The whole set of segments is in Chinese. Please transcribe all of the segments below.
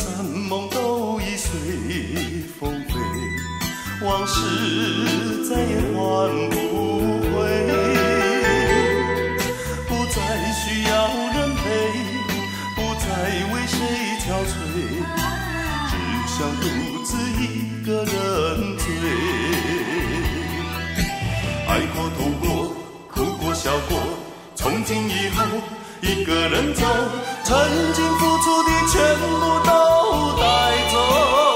山盟都已随风飞，往事再也还不回，不再需要人陪，不再为谁憔悴，只想独自一个人醉。爱过痛过哭过笑过，从今以后一个人走，曾经付出的全部都带走。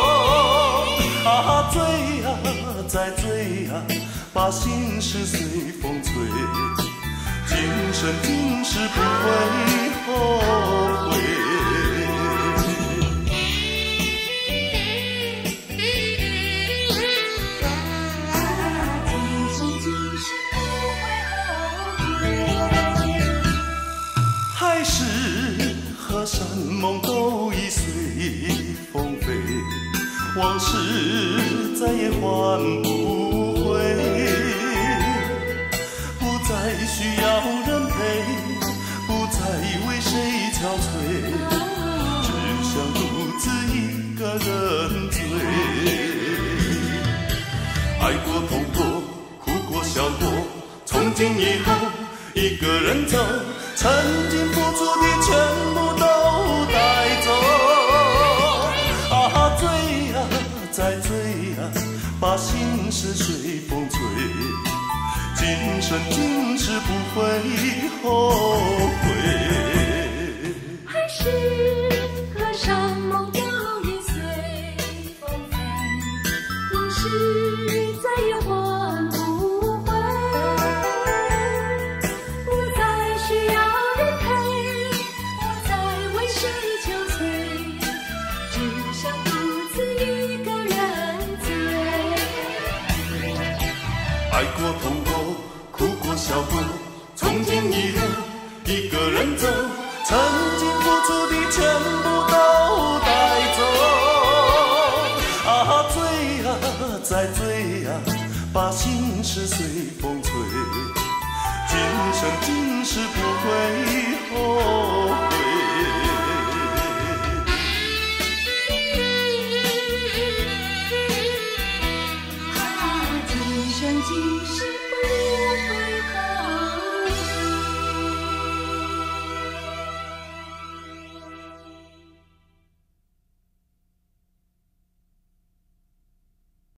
啊，追啊再追啊，把心事随风吹，今生今世不会后悔。海誓河山梦都已随风飞，往事再也还不回，不再需要人陪，不再为谁憔悴，只想独自一个人醉。爱过痛过哭过笑过，从今以后一个人走，曾经付出的全部都带走。啊，追啊再追啊，把心事随风吹，今生今世不会后悔。 海誓河山梦都已随风飞，往事再也还不回，不再需要人陪，不再为谁憔悴，只想独自一个人醉。 爱过痛过哭过笑过，从今以后一个人走，曾经付出的全部都带走。啊，追啊再追啊，把心事随风吹，今生今世不会后悔。 今生今世不